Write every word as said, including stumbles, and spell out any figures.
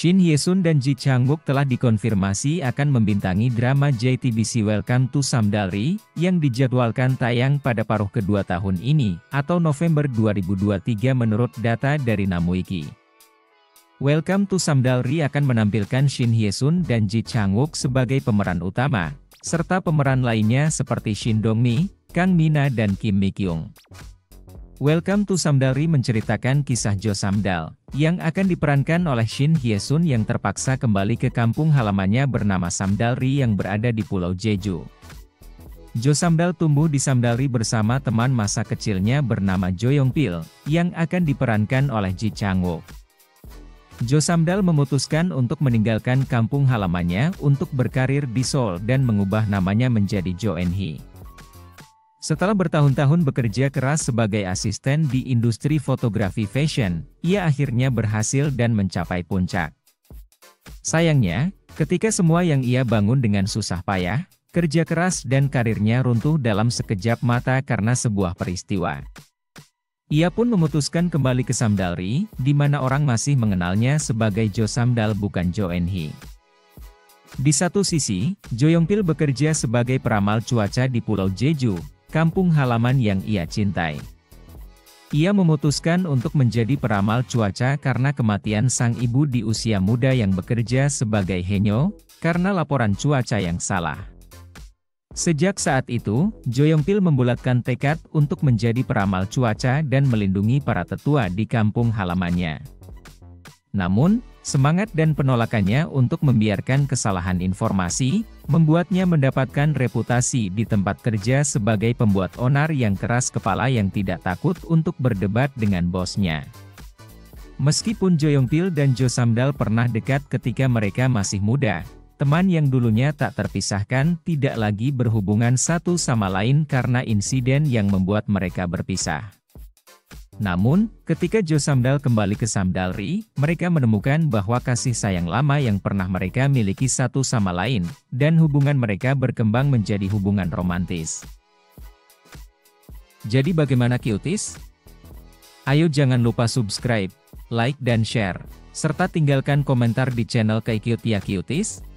Shin Hye-sun dan Ji Chang-wook telah dikonfirmasi akan membintangi drama J T B C Welcome to Samdalri, yang dijadwalkan tayang pada paruh kedua tahun ini, atau November dua ribu dua puluh tiga menurut data dari Namwiki. Welcome to Samdalri akan menampilkan Shin Hye-sun dan Ji Chang-wook sebagai pemeran utama, serta pemeran lainnya seperti Shin Dong-mi, Kang Mina dan Kim Mi-kyung. Welcome to Samdalri menceritakan kisah Jo Samdal, yang akan diperankan oleh Shin Hye-sun yang terpaksa kembali ke kampung halamannya bernama Samdalri yang berada di Pulau Jeju. Jo Samdal tumbuh di Samdalri bersama teman masa kecilnya bernama Jo Yong-pil, yang akan diperankan oleh Ji Chang-wook. Jo Samdal memutuskan untuk meninggalkan kampung halamannya untuk berkarir di Seoul dan mengubah namanya menjadi Jo En-hee. Setelah bertahun-tahun bekerja keras sebagai asisten di industri fotografi fashion, ia akhirnya berhasil dan mencapai puncak. Sayangnya, ketika semua yang ia bangun dengan susah payah, kerja keras dan karirnya runtuh dalam sekejap mata karena sebuah peristiwa. Ia pun memutuskan kembali ke Samdalri, di mana orang masih mengenalnya sebagai Jo Samdal bukan Jo En-hee. Di satu sisi, Jo Yong-pil bekerja sebagai peramal cuaca di Pulau Jeju, kampung halaman yang ia cintai. Ia memutuskan untuk menjadi peramal cuaca karena kematian sang ibu di usia muda yang bekerja sebagai henyo, karena laporan cuaca yang salah. Sejak saat itu, Jo Yong-pil membulatkan tekad untuk menjadi peramal cuaca dan melindungi para tetua di kampung halamannya. Namun, semangat dan penolakannya untuk membiarkan kesalahan informasi, membuatnya mendapatkan reputasi di tempat kerja sebagai pembuat onar yang keras kepala yang tidak takut untuk berdebat dengan bosnya. Meskipun Jo Yong-pil dan Jo Samdal pernah dekat ketika mereka masih muda, teman yang dulunya tak terpisahkan tidak lagi berhubungan satu sama lain karena insiden yang membuat mereka berpisah. Namun, ketika Jo Samdal kembali ke Samdalri, mereka menemukan bahwa kasih sayang lama yang pernah mereka miliki satu sama lain, dan hubungan mereka berkembang menjadi hubungan romantis. Jadi bagaimana Cuties? Ayo jangan lupa subscribe, like dan share, serta tinggalkan komentar di channel Kaikyut ya Cuties.